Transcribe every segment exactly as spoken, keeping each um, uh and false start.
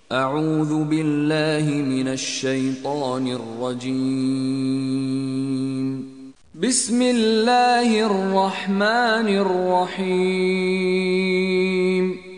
أعوذ بالله من الشيطان الرجيم بسم الله الرحمن الرحيم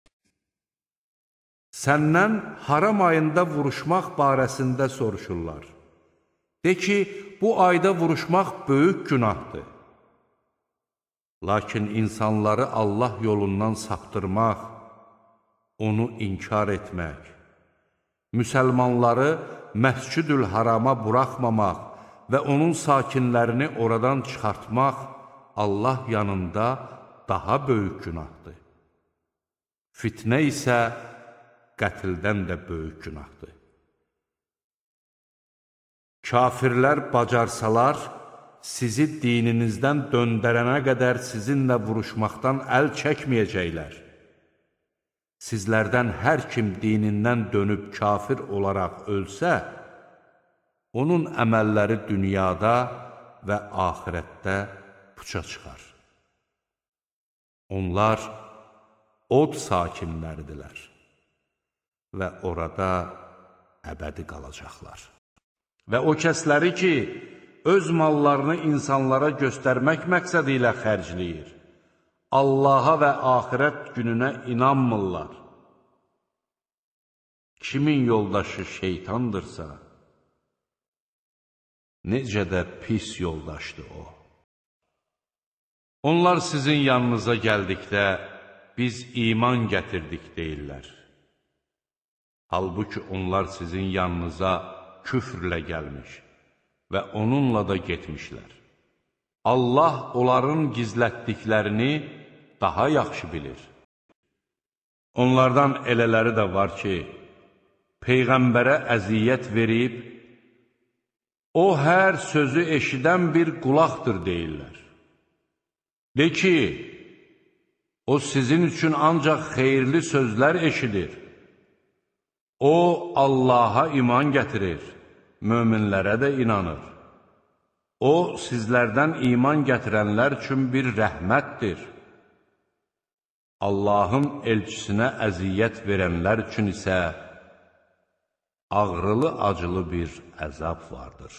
Səndən haram ayında vuruşmaq barəsində soruşurlar. De ki, bu ayda vuruşmaq böyük günahdır. Lakin insanları Allah yolundan saptırmaq, onu inkar etmək, müsəlmanları Məscid-ül Harama buraxmamaq və onun sakinlərini oradan çıxartmaq Allah yanında daha böyük günahdır. Fitnə isə qətldən də böyük günahdır. Kafirlər bacarsalar, sizi dininizdən döndərənə qədər sizinlə vuruşmaqdan əl çəkməyəcəklər. Sizlərdən hər kim dinindən dönüb kafir olaraq ölsə, onun əməlləri dünyada və axirətdə puça çıxar. Onlar od sakinləridirlər və orada əbədi qalacaqlar. Və o kəsləri ki, öz mallarını insanlara göstərmək məqsədi ilə xərcləyir, Allaha və axirət gününə inanmırlar. Kimin yoldaşı şeytandırsa, necə də pis yoldaşdır o. Onlar sizin yanınıza gəldikdə, biz iman gətirdik deyirlər. Halbuki onlar sizin yanınıza küfrlə gəlmiş və onunla da getmişlər. Allah onların gizlətdiklərini daha yaxşı bilir. Onlardan elələri də var ki, Peyğəmbərə əziyyət verib, o hər sözü eşidən bir qulaqdır deyirlər. De ki, o sizin üçün ancaq xeyirli sözlər eşidir. O, Allaha iman gətirir, möminlərə də inanır. O, sizlərdən iman gətirənlər üçün bir rəhmətdir. Allahın elçisinə əziyyət verənlər üçün isə ağrılı-acılı bir əzab vardır.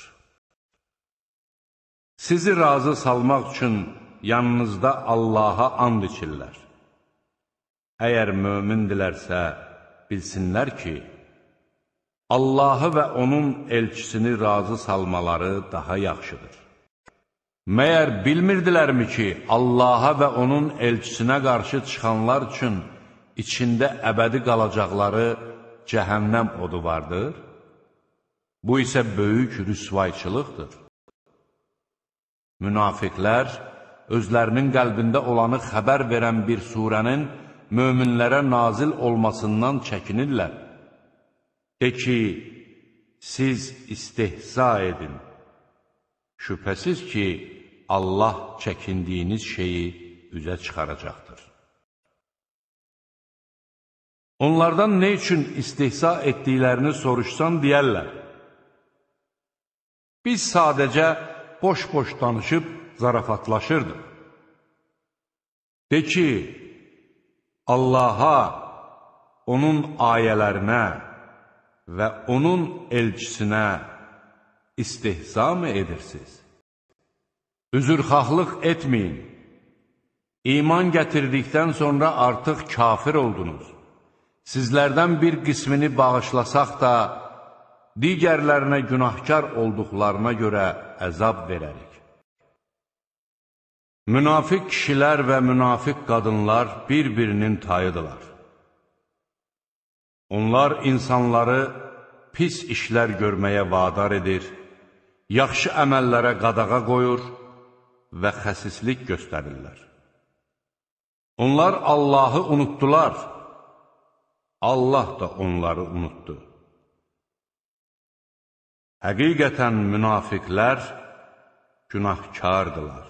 Sizi razı salmaq üçün yanınızda Allaha and içirlər. Əgər mömindilərsə, bilsinlər ki, Allahı və onun elçisini razı salmaları daha yaxşıdır. Məyər bilmirdilərmi ki, Allaha və onun elçisinə qarşı çıxanlar üçün içində əbədi qalacaqları cəhənnəm odu vardır? Bu isə böyük rüsvayçılıqdır. Münafiqlər özlərinin qəlbində olanı xəbər verən bir surənin möminlərə nazil olmasından çəkinirlər. De ki, siz istehza edin. Şübhəsiz ki, Allah çəkindiyiniz şeyi üzə çıxaracaqdır. Onlardan nə üçün istehza etdiklərini soruşsan deyərlər. Biz sadəcə boş-boş danışıb zarafatlaşırdıq. De ki, Allaha, onun ayələrinə və onun elçisinə istehza mı edirsiniz? Üzrxahlıq etməyin. İman gətirdikdən sonra artıq kafir oldunuz. Sizlərdən bir qismini bağışlasaq da, digərlərinə günahkar olduqlarına görə əzab verərik. Münafiq kişilər və münafiq qadınlar bir-birinin tayıdırlar. Onlar insanları pis işlər görməyə vadar edir, yaxşı əməllərə qadağa qoyur və xəsislik göstərirlər. Onlar Allahı unutdular, Allah da onları unutdu. Həqiqətən münafiqlər günahkardılar.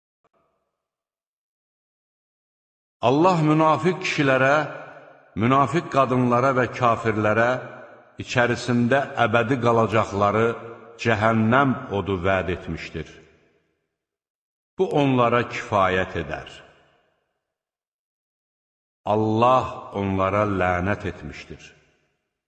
Allah münafiq kişilərə, münafiq qadınlara və kafirlərə içərisində əbədi qalacaqları cəhənnəm odu vəd etmişdir. Bu onlara kifayət edər. Allah onlara lənət etmişdir.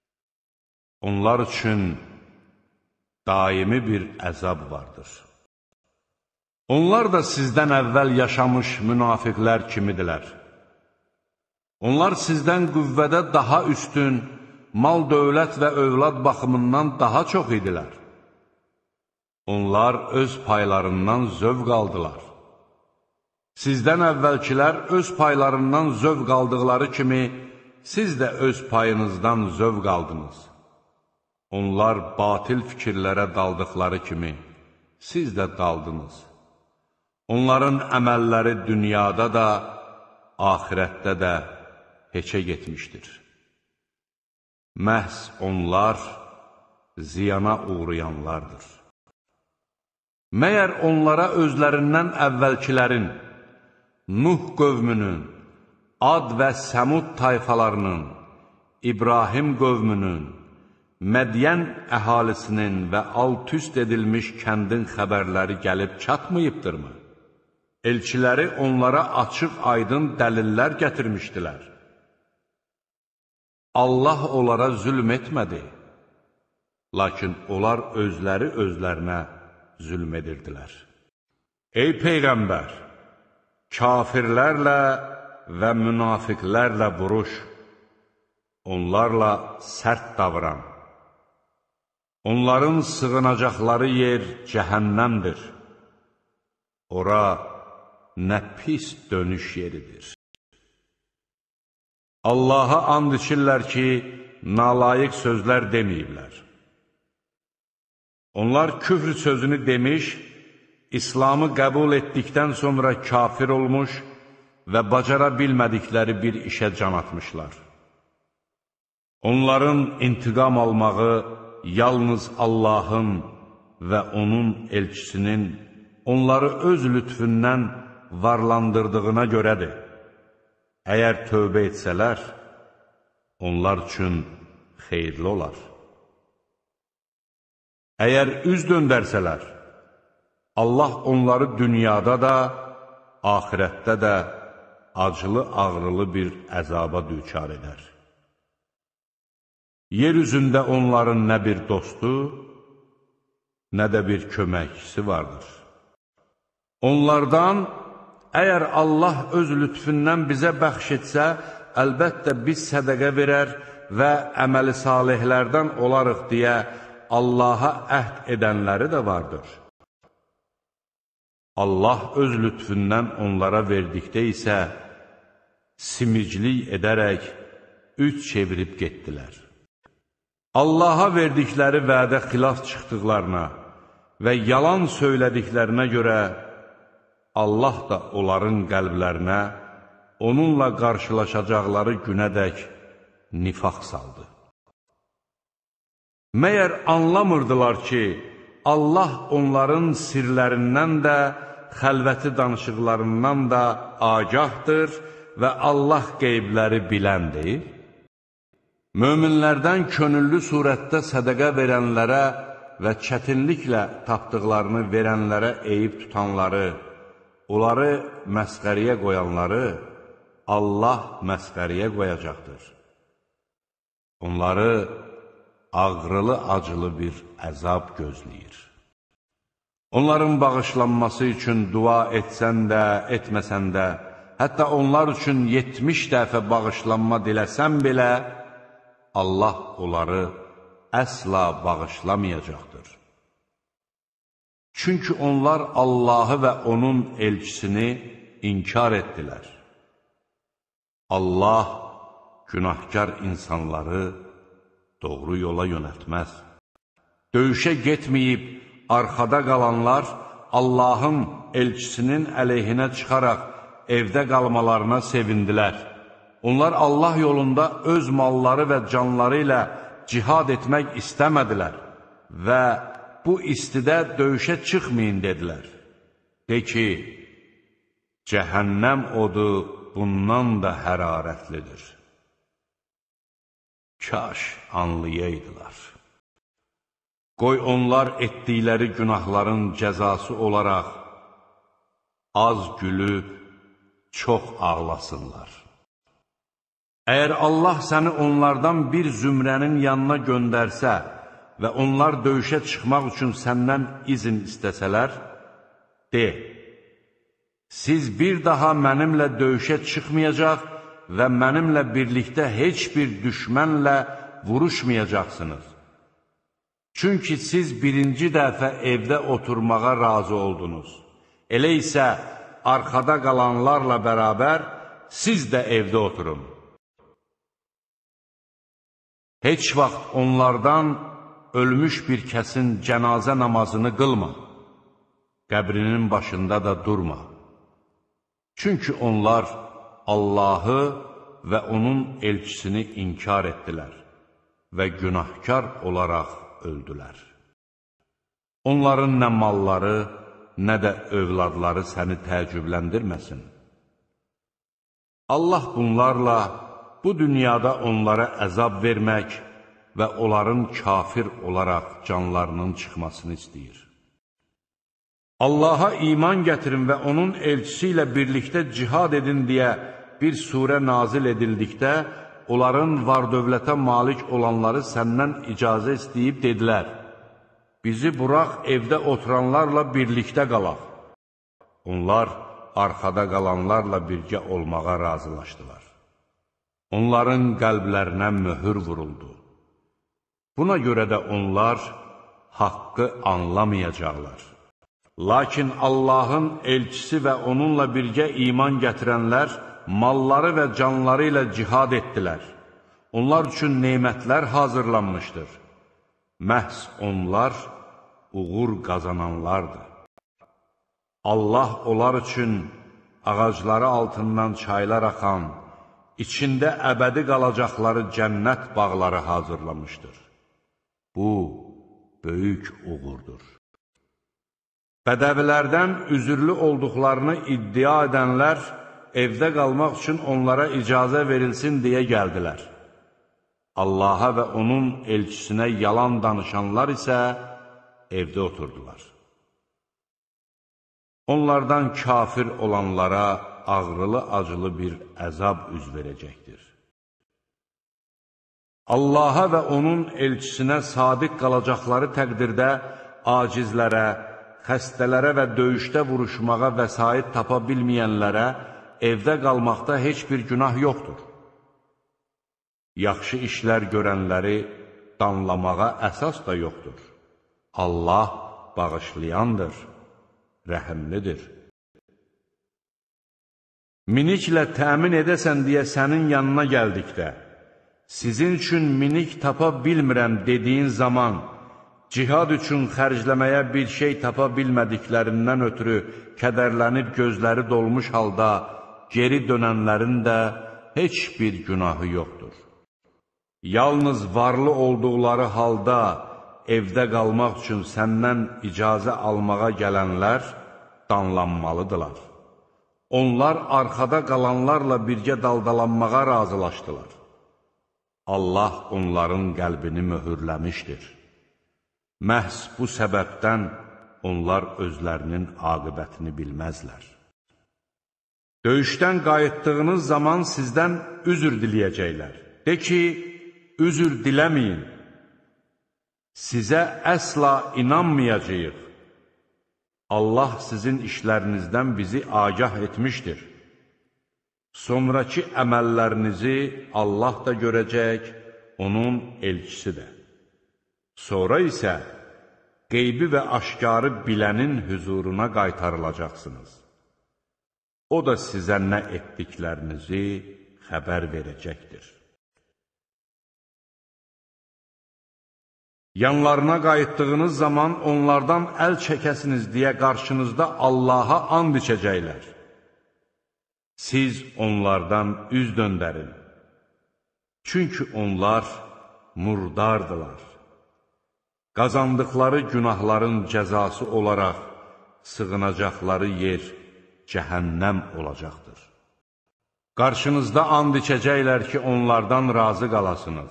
onlar üçün daimi bir əzab vardır. Onlar da sizdən əvvəl yaşamış münafiqlər kimidirlər. Onlar sizdən qüvvədə daha üstün, mal, dövlət və övlad baxımından daha çox idilər. Onlar öz paylarından zövq aldılar. Sizdən əvvəlkilər öz paylarından zövq aldıqları kimi, siz də öz payınızdan zövq aldınız. Onlar batil fikirlərə daldıqları kimi, siz də daldınız. Onların əməlləri dünyada da, axirətdə də heçə getmişdir. Məhz onlar ziyana uğrayanlardır. Məyər onlara özlərindən əvvəlkilərin, Nuh qövmünün, Ad və Səmud tayfalarının, İbrahim qövmünün, Mədiyən əhalisinin və alt-üst edilmiş kəndin xəbərləri gəlib çatmayıbdırmı? Elçiləri onlara açıq-aydın dəlillər gətirmişdilər. Allah onlara zülm etmədi, lakin onlar özləri özlərinə zülm edirdilər. Ey Peyğəmbər! Kafirlərlə və münafiqlərlə vuruş, onlarla sərt davran. Onların sığınacaqları yer cəhənnəmdir. Ora nə pis dönüş yeridir. Allaha and içirlər ki, nalayiq sözlər deməyiblər. Onlar küfr sözünü demiş, İslamı qəbul etdikdən sonra kafir olmuş və bacara bilmədikləri bir işə can atmışlar. Onların intiqam almağı yalnız Allahın və onun elçisinin onları öz lütfündən varlandırdığına görədir. Əgər tövbə etsələr, onlar üçün xeyirli olar. Əgər üz döndərsələr, Allah onları dünyada da, axirətdə də acılı-ağrılı bir əzaba düçar edər. Yer üzündə onların nə bir dostu, nə də bir köməkçisi vardır. Onlardan, əgər Allah öz lütfündən bizə bəxş etsə, əlbəttə biz sədəqə verər və əməli salihlərdən olarıq deyə Allaha əhd edənləri də vardır. Allah öz lütfündən onlara verdikdə isə simiclik edərək üç çevirib getdilər. Allaha verdikləri vədə xilaf çıxdıqlarına və yalan söylədiklərinə görə Allah da onların qəlblərinə onunla qarşılaşacaqları günədək nifaq saldı. Məyər anlamırdılar ki, Allah onların sirlərindən də, xəlvəti danışıqlarından da agahdır və Allah qeybləri biləndir. Möminlərdən könüllü surətdə sədəqə verənlərə və çətinliklə tapdıqlarını verənlərə eyib tutanları, onları məsxəriyə qoyanları Allah məsxəriyə qoyacaqdır. Onları ağrılı-acılı bir əzab gözləyir. Onların bağışlanması üçün dua etsən də, etməsən də, hətta onlar üçün yetmiş dəfə bağışlanma diləsən belə, Allah onları əsla bağışlamayacaqdır. Çünki onlar Allahı və onun elçisini inkar etdilər. Allah günahkar insanları doğru yola yönəltməz. Döyüşə getməyib, arxada qalanlar Allahın elçisinin əleyhinə çıxaraq evdə qalmalarına sevindilər. Onlar Allah yolunda öz malları və canları ilə cihad etmək istəmədilər və bu istidə döyüşə çıxmayın dedilər. De ki, cəhənnəm odu bundan da hərarətlidir. Kaş anlayaydılar. Qoy onlar etdikləri günahların cəzası olaraq az gülüb çox ağlasınlar. Əgər Allah səni onlardan bir zümrənin yanına göndərsə və onlar döyüşə çıxmaq üçün səndən izin istəsələr, de, siz bir daha mənimlə döyüşə çıxmayacaq və mənimlə birlikdə heç bir düşmənlə vuruşmayacaqsınız. Çünki siz birinci dəfə evdə oturmağa razı oldunuz. Elə isə arxada qalanlarla bərabər siz də evdə oturun. Heç vaxt onlardan ölmüş bir kəsin cənazə namazını qılma, qəbrinin başında da durma. Çünki onlar Allahı və onun elçisini inkar etdilər və günahkar olaraq öldülər. Onların nə malları, nə də övladları səni təəccübləndirməsin. Allah bunlarla bu dünyada onlara əzab vermək və onların kafir olaraq canlarının çıxmasını istəyir. Allaha iman gətirin və onun elçisi ilə birlikdə cihad edin deyə bir surə nazil edildikdə, onların var-dövlətə malik olanları səndən icazə istəyib dedilər, bizi burax evdə oturanlarla birlikdə qalaq. Onlar arxada qalanlarla birgə olmağa razılaşdılar. Onların qəlblərinə möhür vuruldu. Buna görə də onlar haqqı anlamayacaqlar. Lakin Allahın elçisi və onunla birgə iman gətirənlər malları və canları ilə cihad etdilər. Onlar üçün nemətlər hazırlanmışdır. Məhz onlar uğur qazananlardır. Allah onlar üçün ağacları altından çaylar axan, içində əbədi qalacaqları cənnət bağları hazırlamışdır. Bu, böyük uğurdur. Bədəvilərdən üzürlü olduqlarını iddia edənlər, evdə qalmaq üçün onlara icazə verilsin deyə gəldilər. Allaha və onun elçisinə yalan danışanlar isə evdə oturdular. Onlardan kafir olanlara ağrılı-acılı bir əzab üz verəcəkdir. Allaha və onun elçisinə sadiq qalacaqları təqdirdə acizlərə, xəstələrə və döyüşdə vuruşmağa vəsait tapa bilməyənlərə evdə qalmaqda heç bir günah yoxdur. Yaxşı işlər görənləri danlamağa əsas da yoxdur. Allah bağışlayandır, rəhimlidir. Miniklə təmin edəsən deyə sənin yanına gəldikdə, sizin üçün minik tapa bilmirəm dediyin zaman, cihad üçün xərcləməyə bir şey tapa bilmədiklərindən ötürü kədərlənib gözləri dolmuş halda geri dönənlərin də heç bir günahı yoxdur. Yalnız varlı olduqları halda evdə qalmaq üçün səndən icazə almağa gələnlər danlanmalıdırlar. Onlar arxada qalanlarla birgə daldalanmağa razılaşdılar. Allah onların qəlbini möhürləmişdir. Məhz bu səbəbdən onlar özlərinin aqibətini bilməzlər. Döyüşdən qayıtdığınız zaman sizdən üzr diləyəcəklər. De ki, üzr diləməyin. Sizə əsla inanmayacağıq. Allah sizin işlərinizdən bizi agah etmişdir. Sonraki əməllərinizi Allah da görəcək, onun elçisi də. Sonra isə qeybi və aşkarı bilənin hüzuruna qaytarılacaqsınız. O da sizə nə etdiklərinizi xəbər verəcəkdir. Yanlarına qayıtdığınız zaman onlardan əl çəkəsiniz deyə qarşınızda Allaha and içəcəklər. Siz onlardan üz döndərin. Çünki onlar murdardılar. Qazandıqları günahların cəzası olaraq sığınacaqları yer cəhənnəm olacaqdır. Qarşınızda and içəcəklər ki, onlardan razı qalasınız.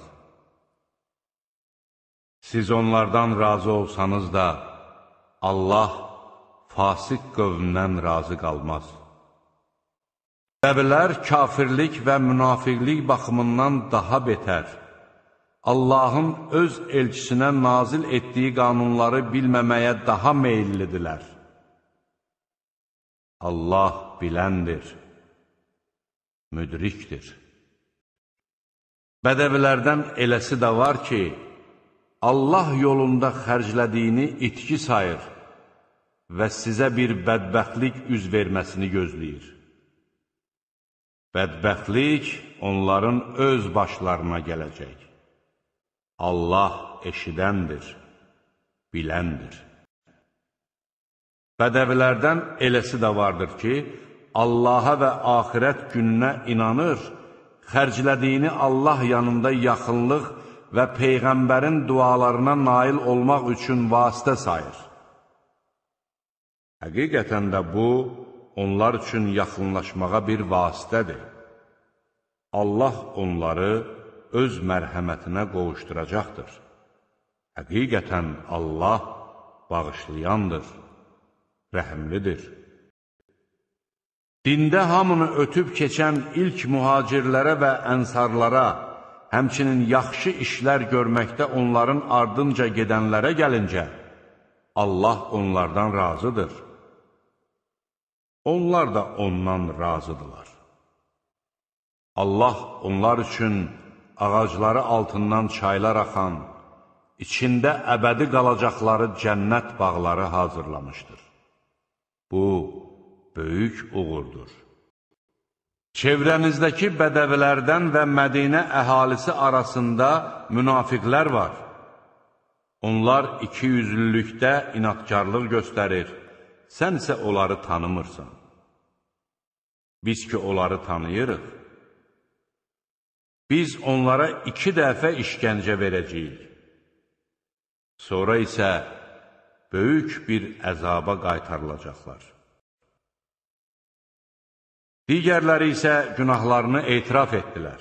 Siz onlardan razı olsanız da, Allah fasik qövmdən razı qalmaz. Bəbilər kafirlik və münafiqlik baxımından daha betər. Allahın öz elçisinə nazil etdiyi qanunları bilməməyə daha meyillidirlər. Allah biləndir, müdrikdir. Bədəvilərdən eləsi də var ki, Allah yolunda xərclədiyini itki sayır və sizə bir bədbəxtlik üz verməsini gözləyir. Bədbəxtlik onların öz başlarına gələcək. Allah eşidəndir, biləndir. Bədəvilərdən eləsi də vardır ki, Allaha və axirət gününə inanır, xərclədiyini Allah yanında yaxınlıq və Peyğəmbərin dualarına nail olmaq üçün vasitə sayır. Həqiqətən də bu, onlar üçün yaxınlaşmağa bir vasitədir. Allah onları öz mərhəmətinə qovuşduracaqdır. Həqiqətən Allah bağışlayandır, rəhimlidir. Dində hamını ötüb keçən ilk mühacirlərə və ənsarlara, həmçinin yaxşı işlər görməkdə onların ardınca gedənlərə gəlincə, Allah onlardan razıdır. Onlar da ondan razıdırlar. Allah onlar üçün ağacları altından çaylar axan, içində əbədi qalacaqları cənnət bağları hazırlamışdır. Bu, böyük uğurdur. Çevrənizdəki bədəvilərdən və Mədinə əhalisi arasında münafiqlər var. Onlar iki yüzlülükdə inatkarlıq göstərir, sən isə onları tanımırsan. Biz ki, onları tanıyırıq. Biz onlara iki dəfə işgəncə verəcəyik. Sonra isə böyük bir əzaba qaytarılacaqlar. Digərləri isə günahlarını etiraf etdilər.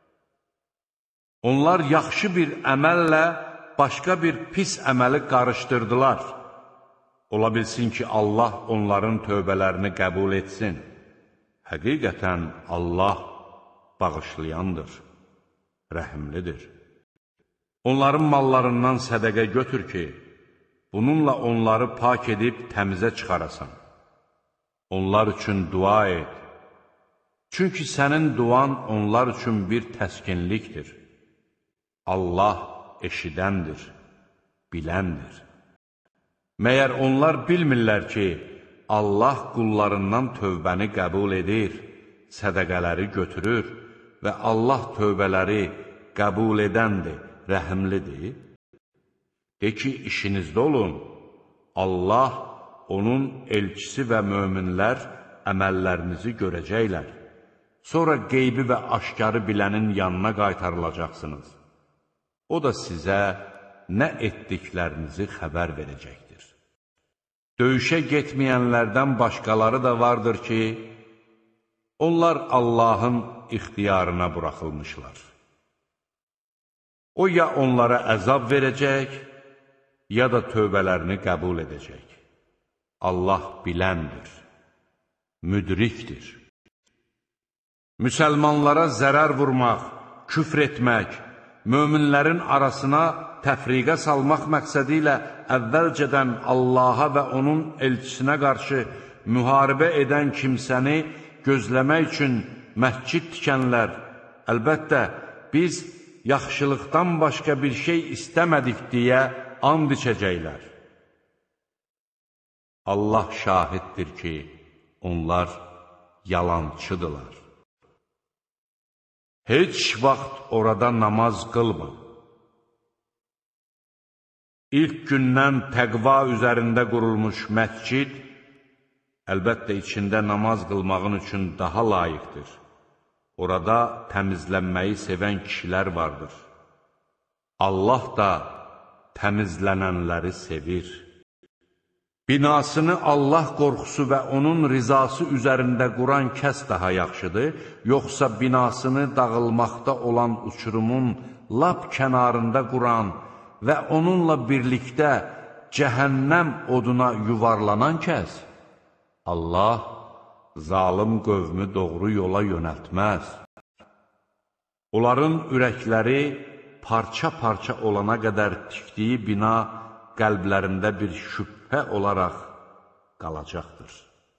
Onlar yaxşı bir əməllə başqa bir pis əməli qarışdırdılar. Ola bilsin ki, Allah onların tövbələrini qəbul etsin. Həqiqətən Allah bağışlayandır, rəhimlidir. Onların mallarından sədəqə götür ki, bununla onları pak edib təmizə çıxarasan. Onlar üçün dua et. Çünki sənin duan onlar üçün bir təskinlikdir. Allah eşidəndir, biləndir. Məyər onlar bilmirlər ki, Allah qullarından tövbəni qəbul edir, sədəqələri götürür və Allah tövbələri qəbul edəndir, rəhimlidir. De ki, işinizdə olun, Allah, onun elçisi və möminlər əməllərinizi görəcəklər. Sonra qeybi və aşkarı bilənin yanına qaytarılacaqsınız. O da sizə nə etdiklərinizi xəbər verəcəkdir. Döyüşə getməyənlərdən başqaları da vardır ki, onlar Allahın ixtiyarına buraxılmışlar. O ya onlara əzab verəcək, ya da tövbələrini qəbul edəcək. Allah biləndir, müdrikdir. Müsəlmanlara zərər vurmaq, küfr etmək, möminlərin arasına təfriqə salmaq məqsədi ilə əvvəlcədən Allaha və onun elçisinə qarşı müharibə edən kimsəni gözləmək üçün məscid tikənlər, əlbəttə, biz yaxşılıqdan başqa bir şey istəmədik deyə and içəcəklər. Allah şahiddir ki, onlar yalançıdırlar. Heç vaxt orada namaz qılma. İlk gündən təqva üzərində qurulmuş məscid, əlbəttə içində namaz qılmağın üçün daha layiqdir. Orada təmizlənməyi sevən kişilər vardır. Allah da təmizlənənləri sevir. Binasını Allah qorxusu və onun rizası üzərində quran kəs daha yaxşıdır, yoxsa binasını dağılmaqda olan uçurumun lap kənarında quran və onunla birlikdə cəhənnəm oduna yuvarlanan kəs? Allah zalım qövmü doğru yola yönəltməz. Onların ürəkləri parça-parça olana qədər tikdiyi bina qəlblərində bir şübhə olaraq qalacaqdır.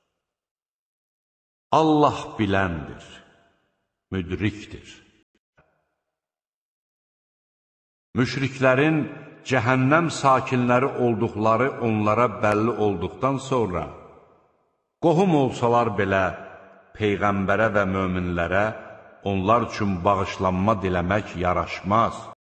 Allah biləndir, müdrikdir. Müşriklərin cəhənnəm sakinləri olduqları onlara bəlli olduqdan sonra, qohum olsalar belə Peyğəmbərə və möminlərə onlar üçün bağışlanma diləmək yaraşmaz.